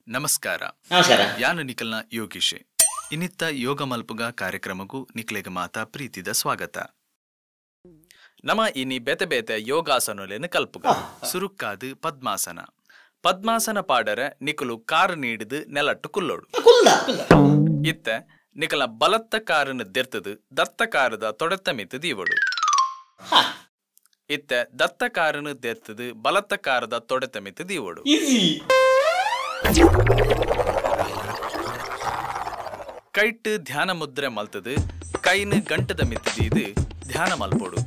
ನಮಸ್ಕಾರ. ನಮಸ್ಕಾರ. ಯಾನು ನಿಖಲ್ನ ಯೋಗೀಶೆ. ಇನ್ನಿತ್ತ ಯೋಗ ಮಲ್ಪುಗ ಕಾರ್ಯಕ್ರಮಗೂ ನಿಕ್ಲೆಗೆ ಮಾತಾ ಪ್ರೀತಿದ ಸ್ವಾಗತ. ನಮ ಇನಿ ಬೇತೆ ಬೇತೆ ಯೋಗಾಸನಲೇನು ಕಲ್ಪುಗ. ಸುರುಕ್ಕಾದು ಪದ್ಮಾಸನ. ಪದ್ಮಾಸನ ಪಾಡರ ನಿಕಲು ಕಾರು ನೀಡಿದು ನೆಲಟ್ಟು ಕುಲ್ಲೋಡು. ಇತ್ತ ನಿಕಲ ಬಲತ್ತ ಕಾರನ್ನು ದೆರ್ತದು ದತ್ತ ಕಾರದ ತೊಡೆತ್ತ ಮಿತ್ತದು ಇವಡು. ಇತ್ತ ದತ್ತ ಕಾರನ್ನು ದೆರ್ತದು ಬಲತ್ತ ಕಾರದ ತೊಡೆತ್ತ ಮಿತ್ತದು ಇವಡು. ಕೈಟ್ ಧ್ಯಾನ ಮುದ್ರೆ ಮಲ್ತದು ಕೈನು ಗಂಟದ ಮಿತ್ತದು ಇದು ಧ್ಯಾನ ಮಲ್ಪೋಡು.